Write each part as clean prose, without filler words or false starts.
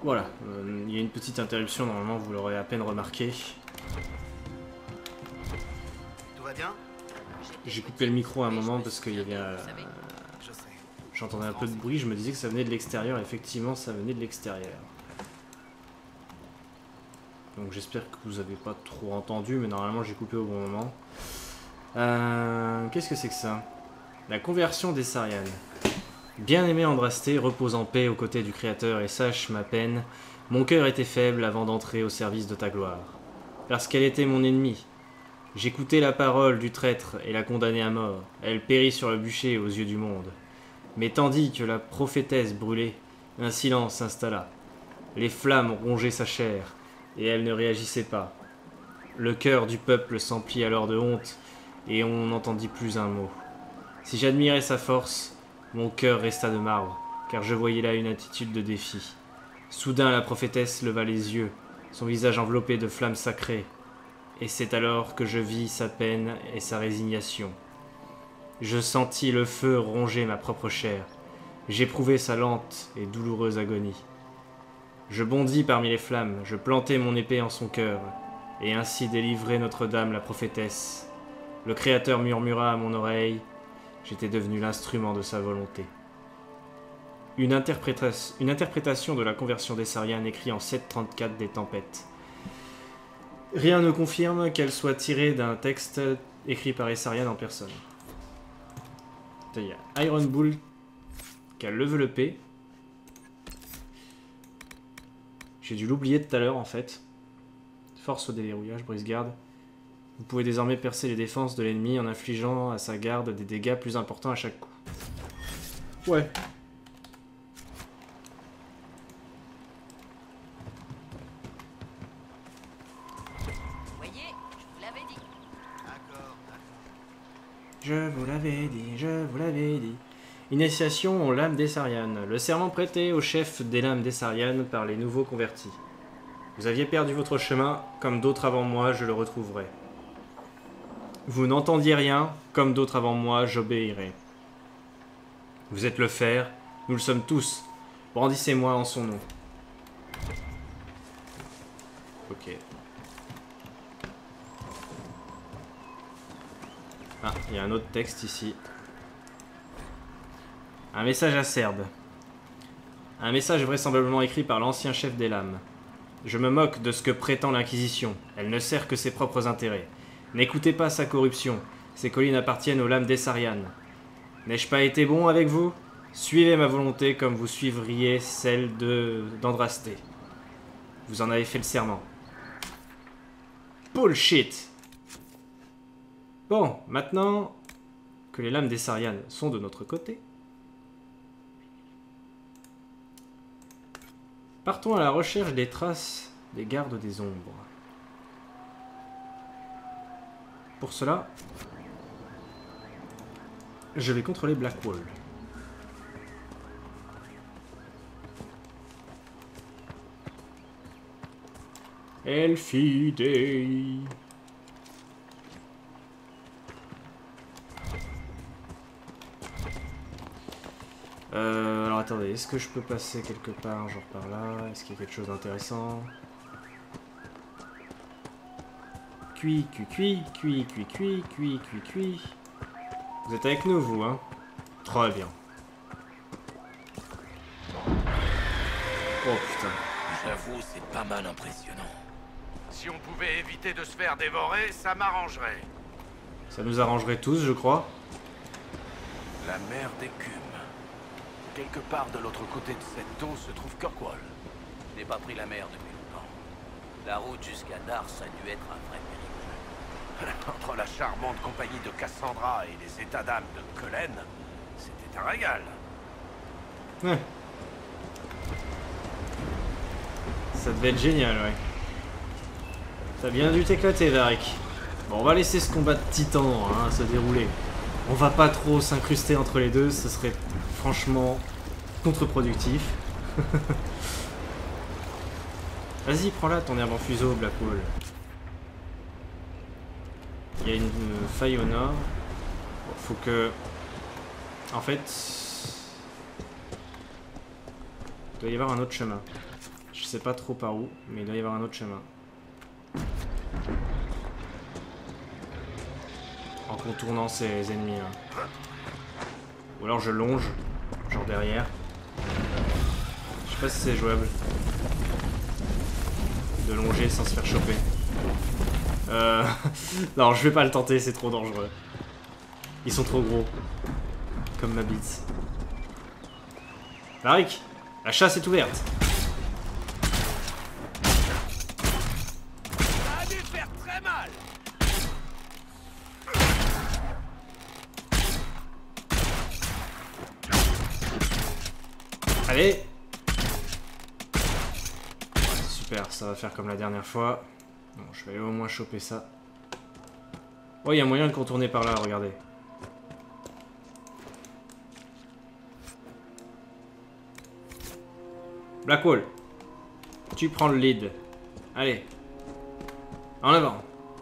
Voilà, il y a une petite interruption, normalement vous l'aurez à peine remarqué. Tout va bien? J'ai coupé le micro à un moment parce qu'il y avait... Je sais. J'entendais un peu de bruit, je me disais que ça venait de l'extérieur, effectivement ça venait de l'extérieur. Donc j'espère que vous n'avez pas trop entendu, mais normalement j'ai coupé au bon moment. Qu'est-ce que c'est que ça? La conversion des Sarianes. Bien-aimé Andrasté, repose en paix aux côtés du Créateur et sache ma peine. Mon cœur était faible avant d'entrer au service de ta gloire. Parce qu'elle était mon ennemie. J'écoutais la parole du traître et la condamnai à mort. Elle périt sur le bûcher aux yeux du monde. Mais tandis que la prophétesse brûlait, un silence s'installa. Les flammes rongeaient sa chair, et elle ne réagissait pas. Le cœur du peuple s'emplit alors de honte, et on n'entendit plus un mot. Si j'admirais sa force, mon cœur resta de marbre, car je voyais là une attitude de défi. Soudain la prophétesse leva les yeux, son visage enveloppé de flammes sacrées, et c'est alors que je vis sa peine et sa résignation. Je sentis le feu ronger ma propre chair, j'éprouvai sa lente et douloureuse agonie. Je bondis parmi les flammes, je plantai mon épée en son cœur, et ainsi délivrai Notre-Dame la prophétesse. Le Créateur murmura à mon oreille, j'étais devenu l'instrument de sa volonté. Une interprétation de la conversion des Sarianes écrite en 734 des Tempêtes. Rien ne confirme qu'elle soit tirée d'un texte écrit par Essarian en personne. Il y a Iron Bull qui a level EP. J'ai dû l'oublier tout à l'heure en fait. Force au déverrouillage, brise-garde. Vous pouvez désormais percer les défenses de l'ennemi en infligeant à sa garde des dégâts plus importants à chaque coup. Ouais. Voyez, je vous l'avais dit. D'accord. Je vous l'avais dit, je vous l'avais dit. Initiation aux lames d'Essarian. Le serment prêté au chef des lames d'Essarian par les nouveaux convertis. Vous aviez perdu votre chemin, comme d'autres avant moi, je le retrouverai. Vous n'entendiez rien, comme d'autres avant moi, j'obéirai. Vous êtes le fer, nous le sommes tous. Brandissez-moi en son nom. Ok. Ah, il y a un autre texte ici. Un message acerbe. Un message vraisemblablement écrit par l'ancien chef des lames. Je me moque de ce que prétend l'Inquisition. Elle ne sert que ses propres intérêts. N'écoutez pas sa corruption. Ces collines appartiennent aux lames d'Essarian. N'ai-je pas été bon avec vous? Suivez ma volonté comme vous suivriez celle d'Andrasté. Vous en avez fait le serment. Bullshit! Bon, maintenant que les lames d'Essarian sont de notre côté, partons à la recherche des traces des gardes des ombres. Pour cela, je vais contrôler Blackwall. Elfidei. Alors attendez, est-ce que je peux passer quelque part, genre par là? Est-ce qu'il y a quelque chose d'intéressant? Cuit, cuit, cuit, cuit, cuit, cuit, cuit, cuit, cuit. Vous êtes avec nous, vous, hein? Très bien. Oh putain. J'avoue, c'est pas mal impressionnant. Si on pouvait éviter de se faire dévorer, ça m'arrangerait. Ça nous arrangerait tous, je crois. La mer d'écume. Quelque part de l'autre côté de cette eau se trouve Kirkwall. Je n'ai pas pris la mer depuis longtemps. La route jusqu'à Dars a dû être un vrai périple. Entre la charmante compagnie de Cassandra et les états d'âme de Collen, c'était un régal. Ouais. Ça devait être génial, ouais. T'as bien dû t'éclater, Varric. Bon, on va laisser ce combat de titan hein, se dérouler. On va pas trop s'incruster entre les deux, ce serait franchement contre-productif. Vas-y, prends-la ton herbe en fuseau, Blackwall. Il y a une faille au nord. Bon, faut que... En fait... Il doit y avoir un autre chemin. Je sais pas trop par où, mais il doit y avoir un autre chemin. En contournant ces ennemis. Hein. Ou alors je longe, genre derrière. Je sais pas si c'est jouable. De longer sans se faire choper. Non, je vais pas le tenter, c'est trop dangereux. Ils sont trop gros. Comme ma bite. Marik, la chasse est ouverte. Ça a dû faire très mal. Allez. Super, ça va faire comme la dernière fois. Bon, je vais aller au moins choper ça. Oh, il y a moyen de contourner par là, regardez. Blackwall, tu prends le lead. Allez. En avant.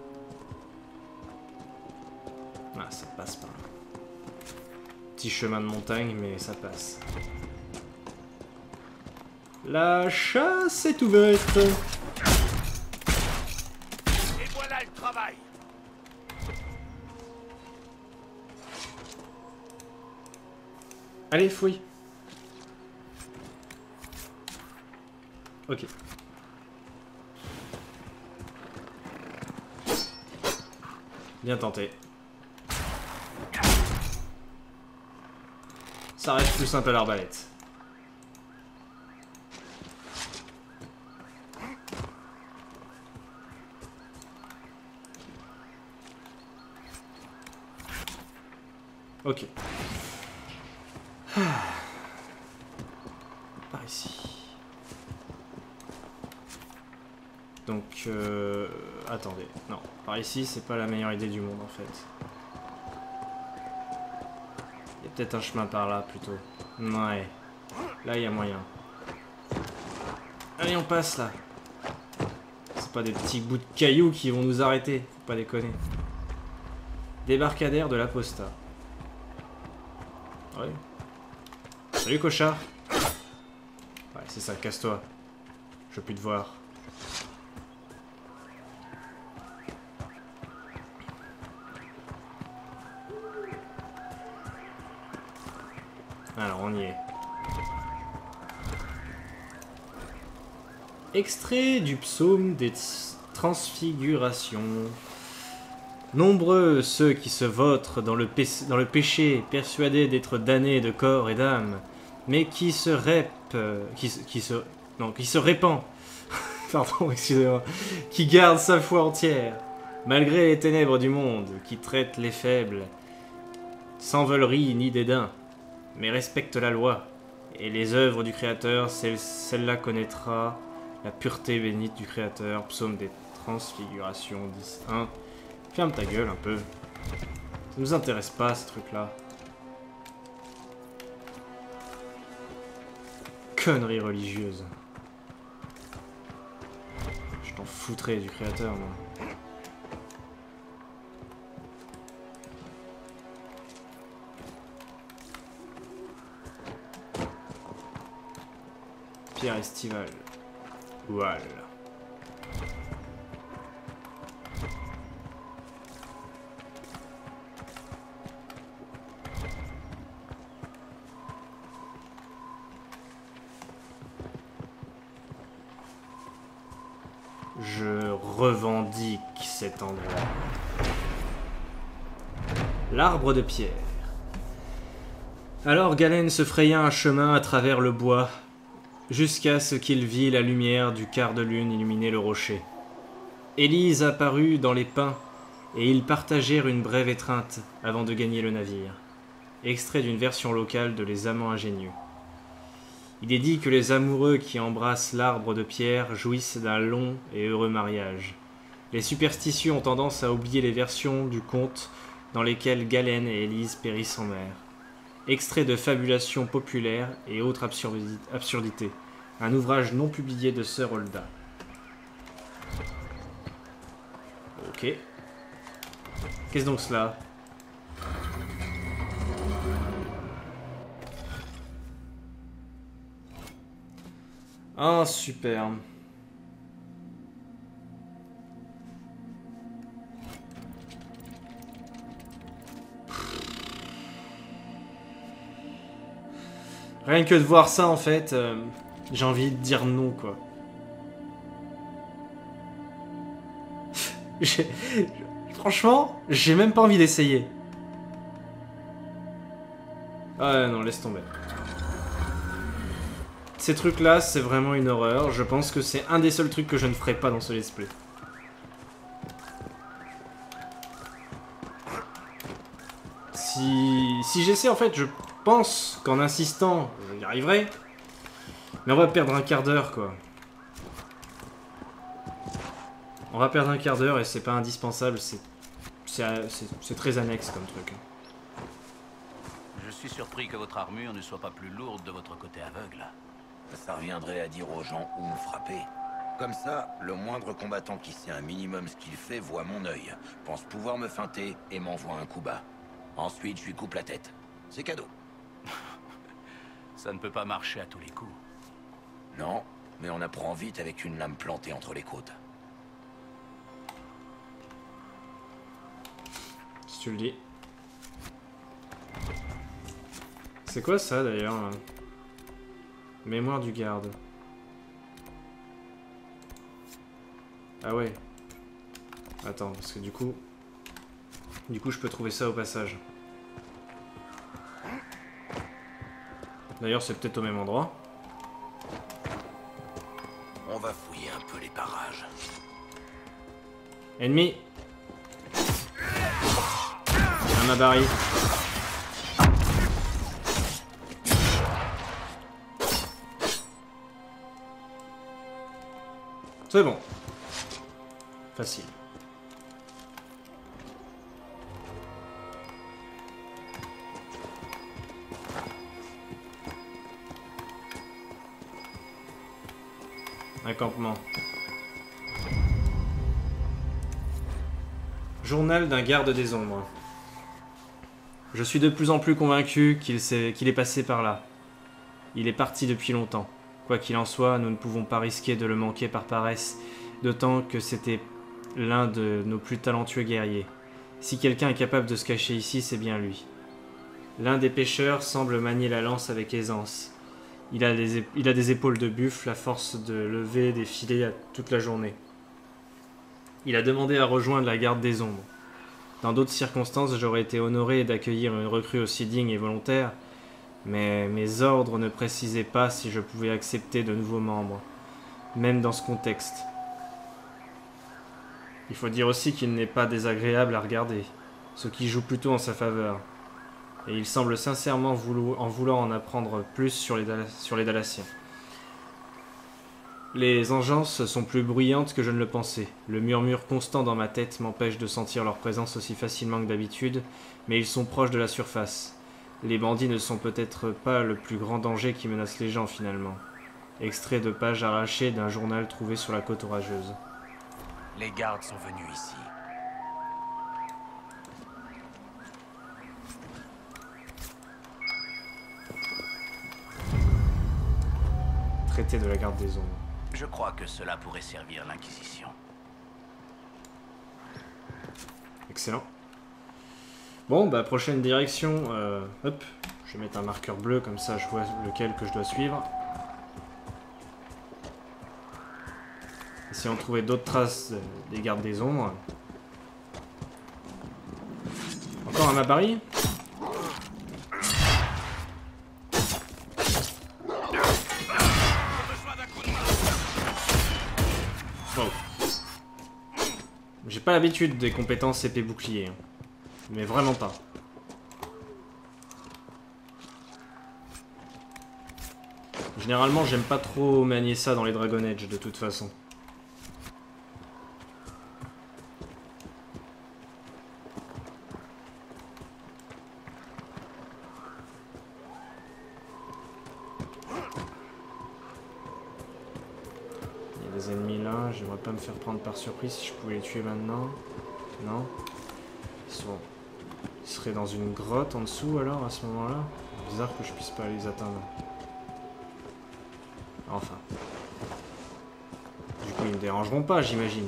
Ah, ça passe pas. Petit chemin de montagne, mais ça passe. La chasse est ouverte. Et voilà le travail. Allez, fouille. Ok. Bien tenté. Ça reste plus simple à l'arbalète. Ok. Par ici. Donc, attendez. Non, par ici, c'est pas la meilleure idée du monde, en fait. Il y a peut-être un chemin par là, plutôt. Ouais. Là, il y a moyen. Allez, on passe, là. C'est pas des petits bouts de cailloux qui vont nous arrêter. Faut pas déconner. Débarcadère de l'Apostat. Ouais. Salut, cochard. Ouais, c'est ça, casse-toi. Je veux plus te voir. Alors, on y est. Extrait du psaume des transfigurations. Nombreux ceux qui se vautrent dans le péché, persuadés d'être damnés de corps et d'âme, mais qui se répand, pardon, excusez-moi, qui garde sa foi entière, malgré les ténèbres du monde, qui traite les faibles, sans veulerie ni dédain, mais respecte la loi, et les œuvres du Créateur, celle-là connaîtra la pureté bénite du Créateur, psaume des transfigurations 10.1. Ferme ta gueule un peu. Ça nous intéresse pas, ce truc-là. Connerie religieuse. Je t'en foutrais du Créateur, moi. Pierre estivale. Voilà. Je revendique cet endroit. L'arbre de pierre. Alors Galen se fraya un chemin à travers le bois, jusqu'à ce qu'il vit la lumière du quart de lune illuminer le rocher. Élise apparut dans les pins, et ils partagèrent une brève étreinte avant de gagner le navire. Extrait d'une version locale de Les Amants ingénieux. Il est dit que les amoureux qui embrassent l'arbre de pierre jouissent d'un long et heureux mariage. Les superstitieux ont tendance à oublier les versions du conte dans lesquelles Galen et Élise périssent en mer. Extrait de Fabulations populaires et autres absurdités. Un ouvrage non publié de Sir Holda. Ok. Qu'est-ce donc cela ? Ah, super. Rien que de voir ça, en fait, j'ai envie de dire non, quoi. Franchement, j'ai même pas envie d'essayer. Ah non, laisse tomber. Ces trucs-là, c'est vraiment une horreur. Je pense que c'est un des seuls trucs que je ne ferai pas dans ce let's play. Si j'essaie, en fait, je pense qu'en insistant, je y arriverai. Mais on va perdre un quart d'heure, quoi. On va perdre un quart d'heure et c'est pas indispensable, c'est très annexe comme truc. Je suis surpris que votre armure ne soit pas plus lourde de votre côté aveugle. Ça reviendrait à dire aux gens où me frapper. Comme ça, le moindre combattant qui sait un minimum ce qu'il fait voit mon œil, pense pouvoir me feinter et m'envoie un coup bas. Ensuite, je lui coupe la tête. C'est cadeau. Ça ne peut pas marcher à tous les coups. Non, mais on apprend vite avec une lame plantée entre les côtes. Si tu le dis. C'est quoi ça d'ailleurs là? Mémoire du garde. Ah ouais. Attends, parce que du coup je peux trouver ça au passage. D'ailleurs c'est peut-être au même endroit. On va fouiller un peu les parages. Ennemi. Un Mabari. C'est bon. Facile. Un campement. Journal d'un garde des ombres. Je suis de plus en plus convaincu qu'il est passé par là. Il est parti depuis longtemps. Quoi qu'il en soit, nous ne pouvons pas risquer de le manquer par paresse, d'autant que c'était l'un de nos plus talentueux guerriers. Si quelqu'un est capable de se cacher ici, c'est bien lui. L'un des pêcheurs semble manier la lance avec aisance. Il a des épaules de buffle, à force de lever des filets toute la journée. Il a demandé à rejoindre la garde des ombres. Dans d'autres circonstances, j'aurais été honoré d'accueillir une recrue aussi digne et volontaire, mais mes ordres ne précisaient pas si je pouvais accepter de nouveaux membres, même dans ce contexte. Il faut dire aussi qu'il n'est pas désagréable à regarder, ce qui joue plutôt en sa faveur. Et il semble sincèrement vouloir en apprendre plus sur les Dalassiens. Les engeances sont plus bruyantes que je ne le pensais. Le murmure constant dans ma tête m'empêche de sentir leur présence aussi facilement que d'habitude, mais ils sont proches de la surface. Les bandits ne sont peut-être pas le plus grand danger qui menace les gens finalement. Extrait de page arrachée d'un journal trouvé sur la côte orageuse. Les gardes sont venus ici. Traité de la garde des ombres. Je crois que cela pourrait servir l'Inquisition. Excellent. Bon, bah prochaine direction. Hop, je vais mettre un marqueur bleu, comme ça je vois lequel que je dois suivre. Essayons de trouver d'autres traces des gardes des ombres. Encore un Mabari. Oh. J'ai pas l'habitude des compétences épée bouclier. Hein. Mais vraiment pas. Généralement, j'aime pas trop manier ça dans les Dragon Age de toute façon. Il y a des ennemis là, j'aimerais pas me faire prendre par surprise si je pouvais les tuer maintenant. Non. Ils seraient dans une grotte en dessous alors à ce moment-là. Bizarre que je puisse pas les atteindre. Enfin. Ils ne dérangeront pas, j'imagine.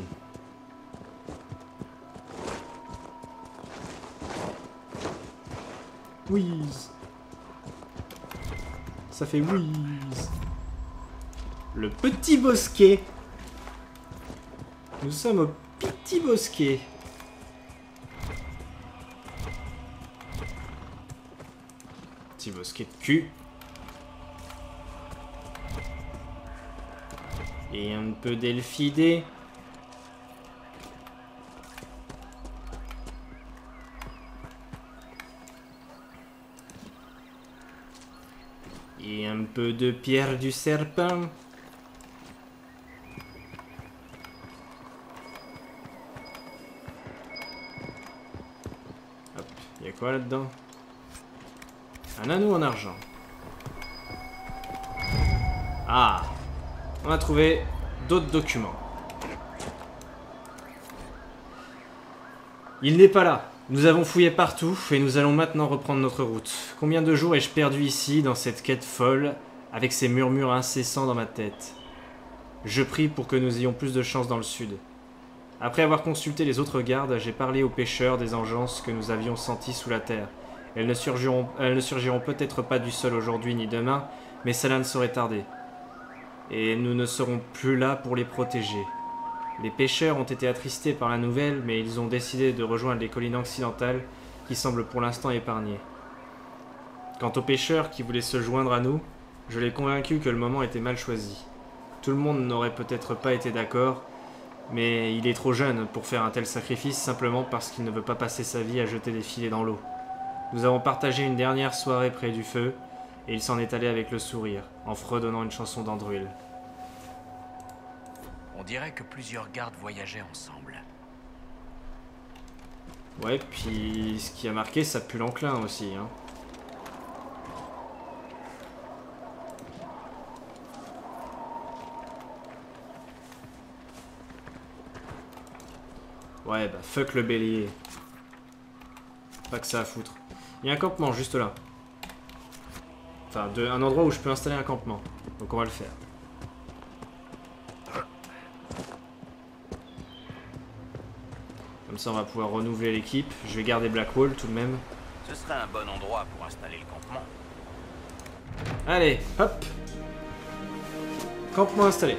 Whiz. Ça fait whiz. Le petit bosquet. Nous sommes au petit bosquet. Petit bosquet de cul. Et un peu d'elfidé. Et un peu de pierre du serpent. Hop, il y a quoi là-dedans? Un anneau en argent. Ah, on a trouvé d'autres documents. Il n'est pas là. Nous avons fouillé partout et nous allons maintenant reprendre notre route. Combien de jours ai-je perdu ici, dans cette quête folle, avec ces murmures incessants dans ma tête? Je prie pour que nous ayons plus de chance dans le sud. Après avoir consulté les autres gardes, j'ai parlé aux pêcheurs des engeances que nous avions senties sous la terre. Elles ne surgiront peut-être pas du sol aujourd'hui ni demain, mais cela ne saurait tarder. Et nous ne serons plus là pour les protéger. Les pêcheurs ont été attristés par la nouvelle, mais ils ont décidé de rejoindre les collines occidentales, qui semblent pour l'instant épargnées. Quant aux pêcheurs qui voulaient se joindre à nous, je les ai convaincus que le moment était mal choisi. Tout le monde n'aurait peut-être pas été d'accord, mais il est trop jeune pour faire un tel sacrifice simplement parce qu'il ne veut pas passer sa vie à jeter des filets dans l'eau. Nous avons partagé une dernière soirée près du feu, et il s'en est allé avec le sourire, en fredonnant une chanson d'Andruil. On dirait que plusieurs gardes voyageaient ensemble. Ouais, puis ce qui a marqué, ça pue l'enclin aussi, hein. Ouais, bah fuck le bélier. Pas que ça à foutre. Il y a un campement juste là. Enfin, un endroit où je peux installer un campement. Donc on va le faire. Comme ça on va pouvoir renouveler l'équipe. Je vais garder Blackwall tout de même. Ce serait un bon endroit pour installer le campement. Allez, hop. Campement installé.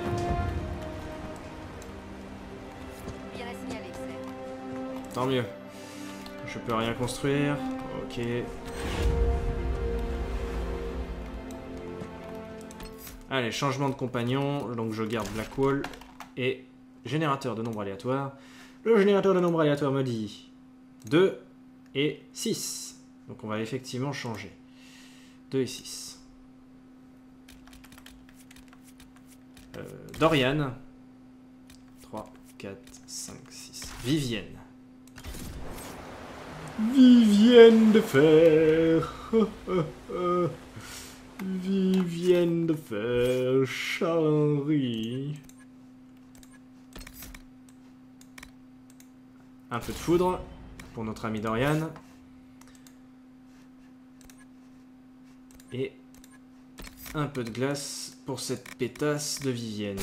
Rien à signaler, c'est. Tant mieux. Je peux rien construire. Ok. Allez, changement de compagnon. Donc je garde Blackwall. Et générateur de nombre aléatoire. Le générateur de nombre aléatoire me dit 2 et 6. Donc on va effectivement changer. 2 et 6. Dorian. 3, 4, 5, 6. Vivienne. Vivienne de fer. Vivienne de fer. Charles-Henri. Un peu de foudre pour notre ami Dorian. Et un peu de glace pour cette pétasse de Vivienne.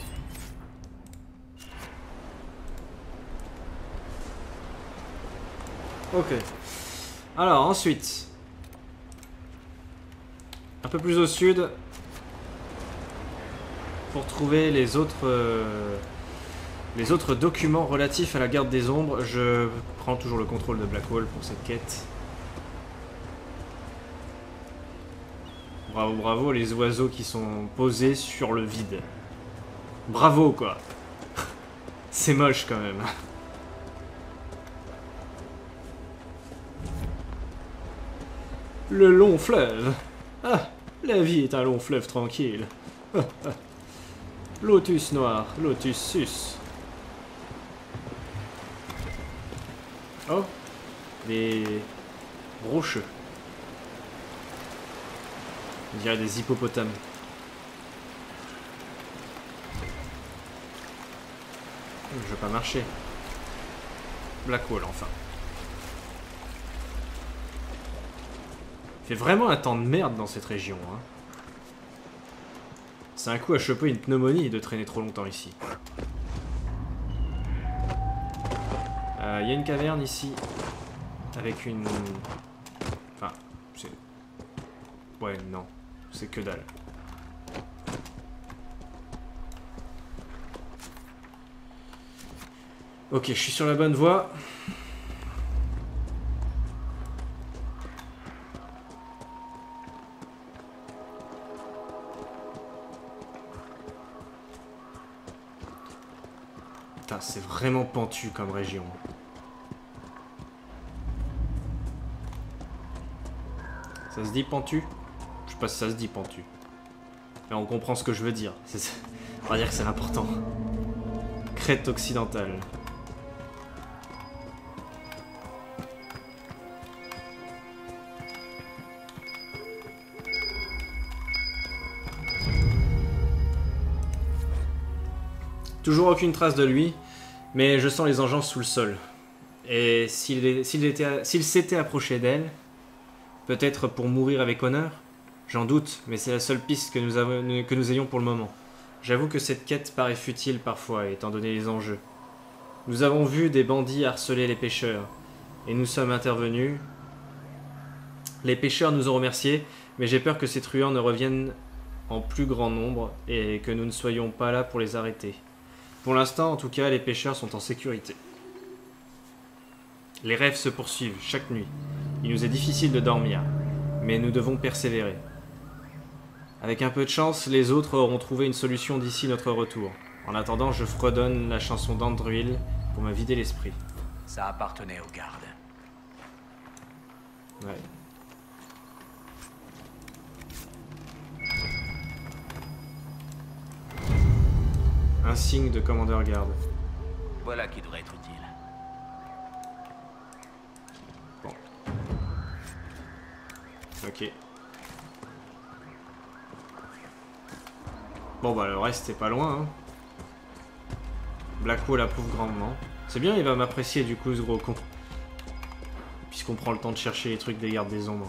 Ok. Alors ensuite, un peu plus au sud, pour trouver les autres documents relatifs à la garde des ombres. Je prends toujours le contrôle de Blackwall pour cette quête. Bravo, bravo, les oiseaux qui sont posés sur le vide. Bravo, quoi. C'est moche, quand même. Le long fleuve. Ah, la vie est un long fleuve tranquille. Lotus noir, lotus sus. Oh, des rocheux. On dirait des hippopotames. Je veux pas marcher. Blackwall, enfin. Il fait vraiment un temps de merde dans cette région, hein. C'est un coup à choper une pneumonie de traîner trop longtemps ici. y a une caverne ici. Avec une... Enfin, c'est... Ouais, non. C'est que dalle. Ok, je suis sur la bonne voie. Putain, c'est vraiment pentu comme région. Ça se dit pentu? Je sais pas si ça se dit pentu. Mais on comprend ce que je veux dire. On va dire que c'est l'important. Crète occidentale. Toujours aucune trace de lui, mais je sens les engins sous le sol. Et s'il s'était approché d'elle, peut-être pour mourir avec honneur? J'en doute, mais c'est la seule piste que nous ayons pour le moment. J'avoue que cette quête paraît futile parfois, étant donné les enjeux. Nous avons vu des bandits harceler les pêcheurs, et nous sommes intervenus. Les pêcheurs nous ont remerciés, mais j'ai peur que ces truands ne reviennent en plus grand nombre, et que nous ne soyons pas là pour les arrêter. Pour l'instant, en tout cas, les pêcheurs sont en sécurité. Les rêves se poursuivent chaque nuit. Il nous est difficile de dormir, mais nous devons persévérer. Avec un peu de chance, les autres auront trouvé une solution d'ici notre retour. En attendant, je fredonne la chanson d'Andruil pour me vider l'esprit. Ça appartenait aux gardes. Ouais. Un signe de commandeur garde. Voilà qui devrait être utile. Bon. Ok. Bon bah le reste c'est pas loin. Hein. Blackwall approuve grandement. C'est bien, il va m'apprécier du coup ce gros con. Puisqu'on prend le temps de chercher les trucs des gardes des ombres.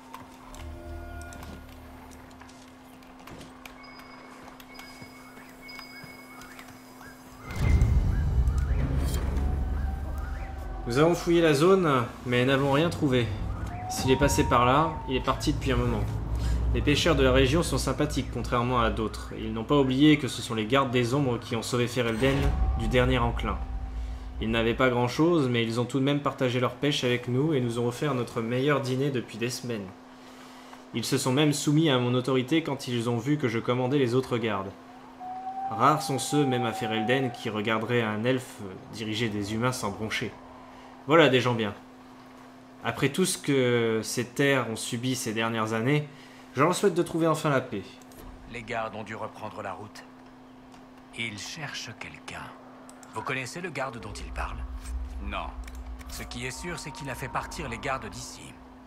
Nous avons fouillé la zone, mais n'avons rien trouvé. S'il est passé par là, il est parti depuis un moment. Les pêcheurs de la région sont sympathiques, contrairement à d'autres. Ils n'ont pas oublié que ce sont les gardes des ombres qui ont sauvé Ferelden du dernier enclin. Ils n'avaient pas grand-chose, mais ils ont tout de même partagé leur pêche avec nous et nous ont offert notre meilleur dîner depuis des semaines. Ils se sont même soumis à mon autorité quand ils ont vu que je commandais les autres gardes. Rares sont ceux, même à Ferelden, qui regarderaient un elfe diriger des humains sans broncher. Voilà des gens bien. Après tout ce que ces terres ont subi ces dernières années, je leur souhaite de trouver enfin la paix. Les gardes ont dû reprendre la route. Ils cherchent quelqu'un. Vous connaissez le garde dont il parle? Non. Ce qui est sûr, c'est qu'il a fait partir les gardes d'ici.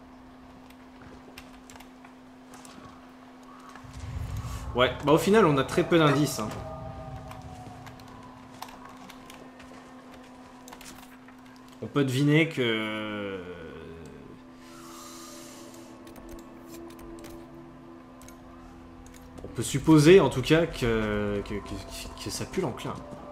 Ouais, bah au final on a très peu d'indices. Hein. On peut deviner que... On peut supposer en tout cas que ça pue l'enclin.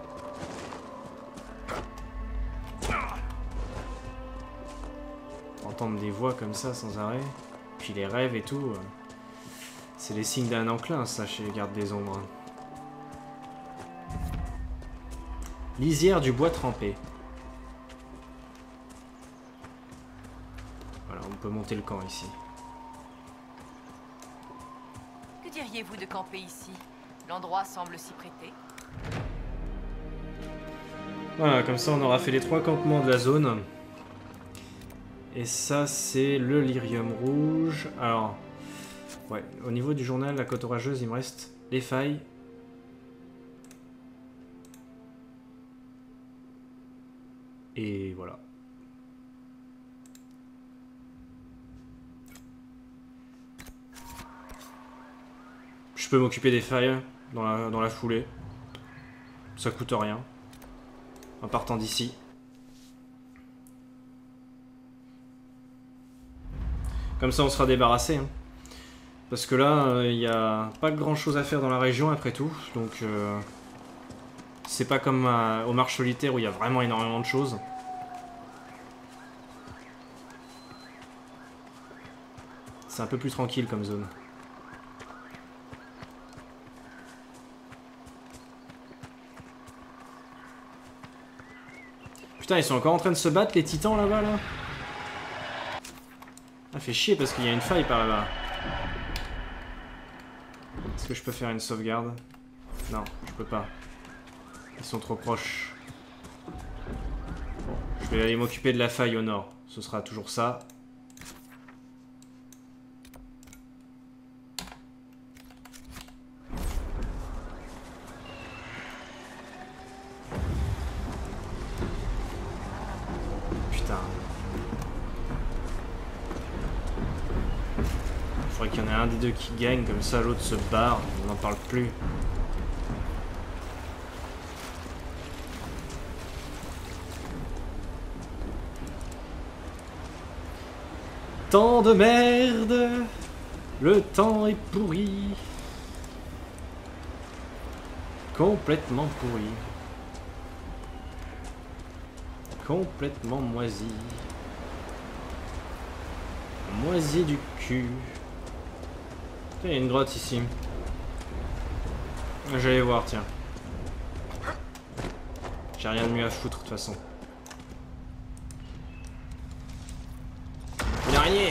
Entendre des voix comme ça sans arrêt, puis les rêves et tout, c'est les signes d'un enclin ça chez les gardes des ombres. Lisière du bois trempé. Voilà, on peut monter le camp ici. Que diriez-vous de camper ici? L'endroit semble s'y prêter. Voilà, comme ça on aura fait les 3 campements de la zone. Et ça c'est le lyrium rouge. Alors, ouais, au niveau du journal, la côte orageuse, il me reste les failles. Et voilà. Je peux m'occuper des failles dans la foulée. Ça coûte rien. En partant d'ici. Comme ça on sera débarrassé. Hein. Parce que là, il n'y a pas grand chose à faire dans la région après tout. Donc c'est pas comme au marche solitaire où il y a vraiment énormément de choses. C'est un peu plus tranquille comme zone. Putain, ils sont encore en train de se battre, les titans, là-bas, là. Ah, fait chier, parce qu'il y a une faille par là-bas. Est-ce que je peux faire une sauvegarde? Non, je peux pas. Ils sont trop proches. Bon, je vais aller m'occuper de la faille au nord. Ce sera toujours ça. Putain. Il faudrait qu'il y en ait un des deux qui gagne, comme ça l'autre se barre, on n'en parle plus. Tant de merde, le temps est pourri, complètement pourri, complètement moisi, moisi du cul. Il y a une grotte ici. J'allais voir, tiens. J'ai rien de mieux à foutre de toute façon. Une araignée!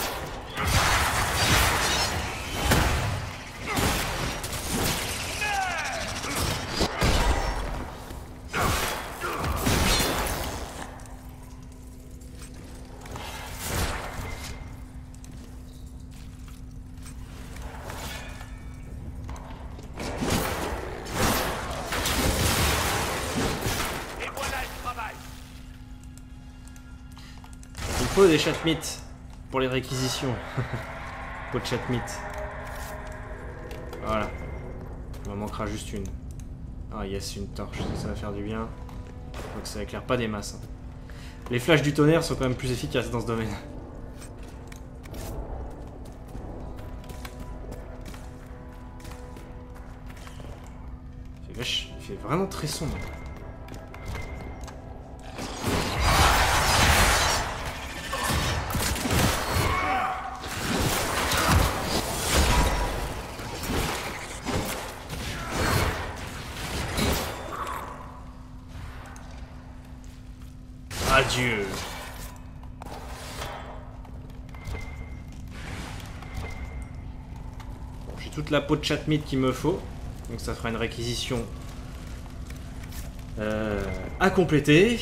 Des chatmites pour les réquisitions. Pot de chatmite. Voilà. Il m'en manquera juste une. Ah yes, une torche, ça va faire du bien. Donc ça éclaire pas des masses. Hein. Les flashs du tonnerre sont quand même plus efficaces dans ce domaine. Il fait vraiment très sombre. Adieu. Bon, j'ai toute la peau de chatmeat qu'il me faut, donc ça fera une réquisition à compléter.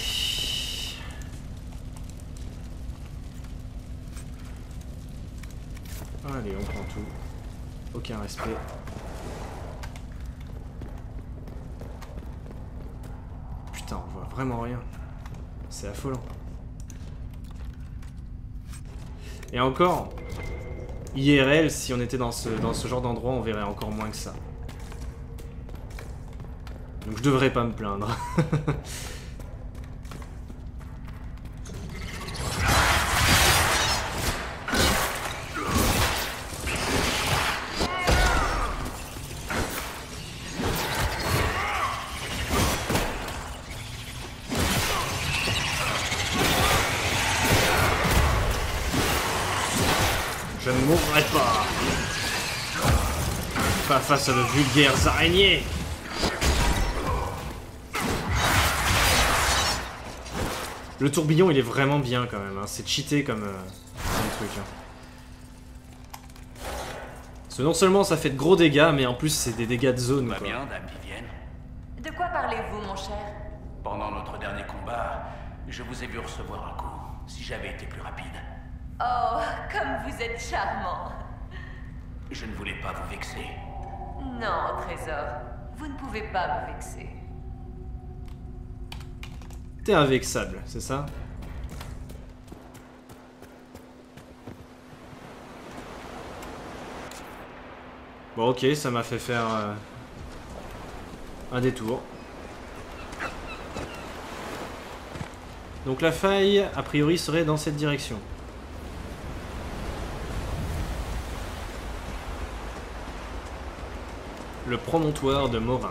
Allez, on prend tout. Aucun respect. Putain, on voit vraiment rien. C'est affolant. Et encore, IRL, si on était dans ce genre d'endroit, on verrait encore moins que ça. Donc je devrais pas me plaindre. Je ne mourrai pas. Pas face à de vulgaires araignées. Le tourbillon, il est vraiment bien quand même. Hein. C'est cheaté comme truc. Hein. Parce que non seulement ça fait de gros dégâts, mais en plus c'est des dégâts de zone. Tout va bien, Dame Vivienne? De quoi parlez-vous, mon cher? Pendant notre dernier combat, je vous ai vu recevoir un coup. Si j'avais été plus rapide. Oh, comme vous êtes charmant. Je ne voulais pas vous vexer. Non, trésor. Vous ne pouvez pas me vexer. T'es invexable, c'est ça? Bon, ok, ça m'a fait faire un détour. Donc la faille, a priori, serait dans cette direction. Le promontoire de Morin.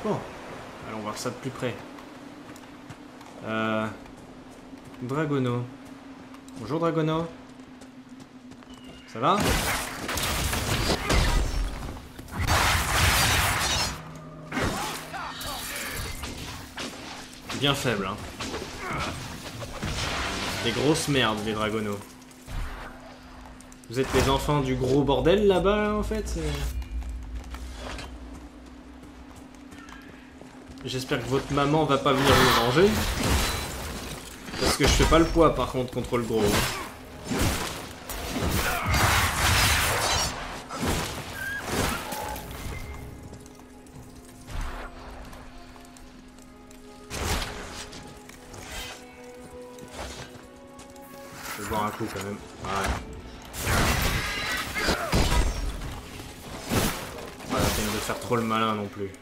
Bon, allons voir ça de plus près. Dragono. Bonjour Dragono. Ça va? Bien faible, hein. Des grosses merdes, les Dragonos. Vous êtes les enfants du gros bordel là-bas, en fait? J'espère que votre maman va pas venir vous manger. Parce que je fais pas le poids, par contre, contre le gros. Je vais boire un coup, quand même. Ouais. Pas la peine de faire trop le malin non plus.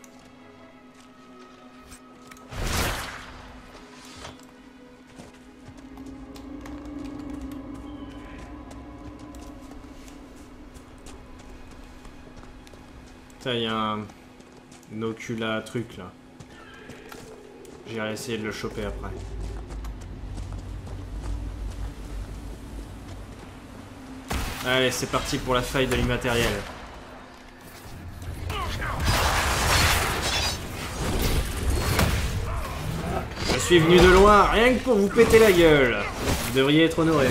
Il y a un Ocula truc là. J'irai essayer de le choper après. Allez, c'est parti pour la faille de l'immatériel. Je suis venu de loin, rien que pour vous péter la gueule. Vous devriez être honoré.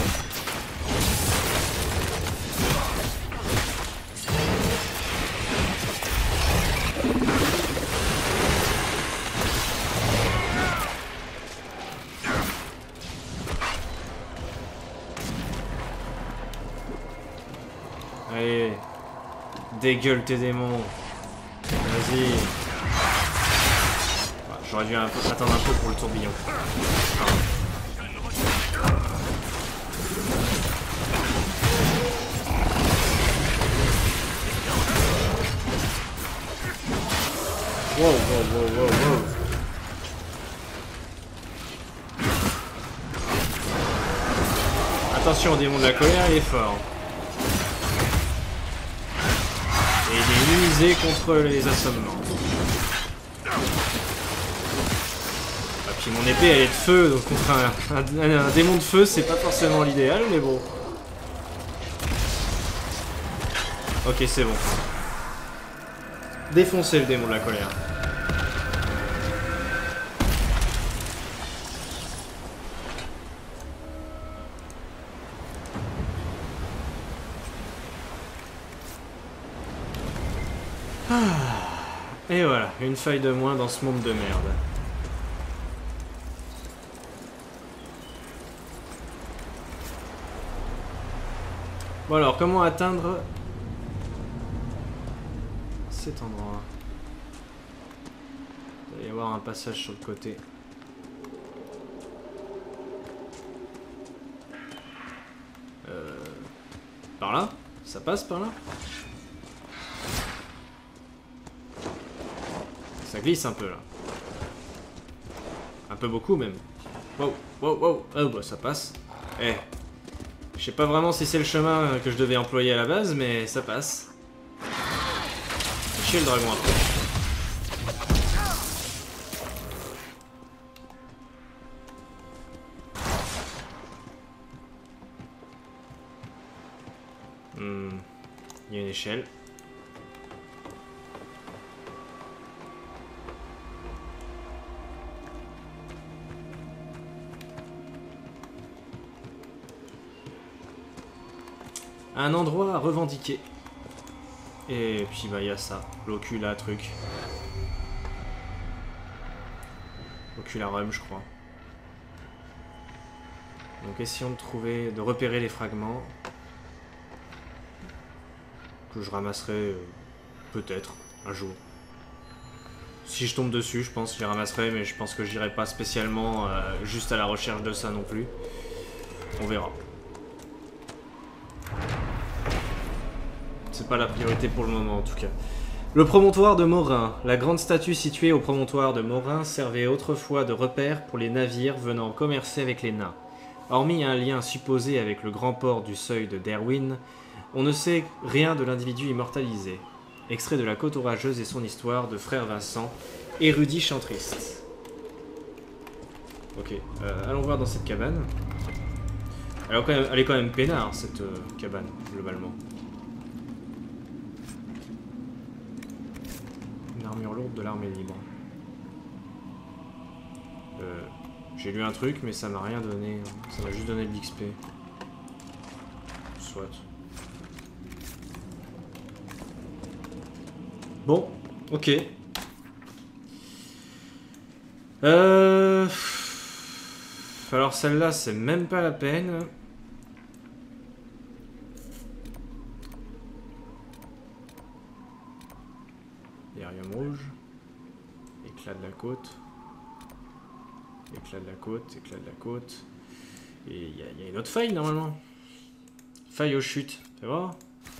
Allez, dégueule tes démons. Vas-y. J'aurais dû attendre un peu pour le tourbillon. Wow, wow, wow, wow, wow. Attention au démon de la colère, il est fort. Et il est immunisé contre les assommements. Ah, puis mon épée elle est de feu, donc contre un démon de feu c'est pas forcément l'idéal, mais bon. Ok, c'est bon. Défoncez le démon de la colère. Et voilà, une faille de moins dans ce monde de merde. Bon alors, comment atteindre cet endroit? Il va y avoir un passage sur le côté. Par là? Ça passe par là? Ça glisse un peu là. Un peu beaucoup même. Wow, wow, wow. Oh bah ça passe. Eh. Je sais pas vraiment si c'est le chemin que je devais employer à la base, mais ça passe. Chier le dragon après. Il y a une échelle. Un endroit à revendiquer. Et puis bah il y a ça, l'Ocula truc. Ocularum je crois. Donc essayons de trouver, de repérer les fragments. Que je ramasserai peut-être un jour. Si je tombe dessus, je pense que je les ramasserai, mais je pense que j'irai pas spécialement juste à la recherche de ça non plus. On verra. C'est pas la priorité pour le moment en tout cas. Le promontoire de Morin. La grande statue située au promontoire de Morin servait autrefois de repère pour les navires venant commercer avec les nains. Hormis un lien supposé avec le grand port du seuil de Derwin, on ne sait rien de l'individu immortalisé. Extrait de La Côte Orageuse et son histoire de Frère Vincent, Érudit chantriste. Ok, allons voir dans cette cabane. Elle est quand même peinard, cette cabane, globalement. Une armure lourde de l'armée libre. J'ai lu un truc, mais ça m'a rien donné. Ça m'a juste donné de l'XP. Soit. Bon, ok. Alors celle-là, c'est même pas la peine. Lyrium rouge. Éclat de la côte. Éclat de la côte, éclat de la côte. Et il y a une autre faille normalement. Faille aux chutes, fais voir.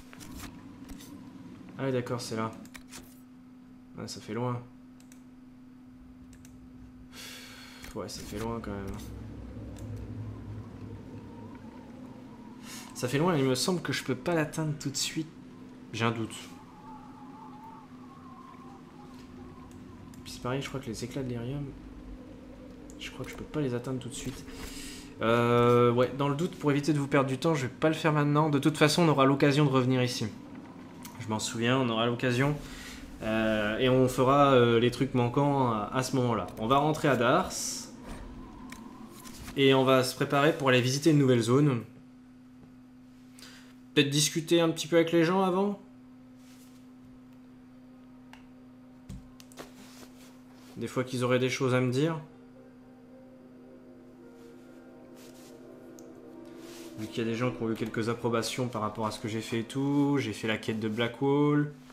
Ah oui d'accord, c'est là. Ah, ça fait loin. Ouais, ça fait loin quand même. Ça fait loin, il me semble que je peux pas l'atteindre tout de suite. J'ai un doute. Puis c'est pareil, je crois que les éclats de lyrium... Je crois que je peux pas les atteindre tout de suite. Ouais, dans le doute, pour éviter de vous perdre du temps, je vais pas le faire maintenant. De toute façon, on aura l'occasion de revenir ici. Je m'en souviens, on aura l'occasion. Et on fera les trucs manquants à ce moment-là. On va rentrer à Dars. Et on va se préparer pour aller visiter une nouvelle zone. Peut-être discuter un petit peu avec les gens avant. Des fois qu'ils auraient des choses à me dire. Vu qu'il y a des gens qui ont eu quelques approbations par rapport à ce que j'ai fait et tout. J'ai fait la quête de Blackwall.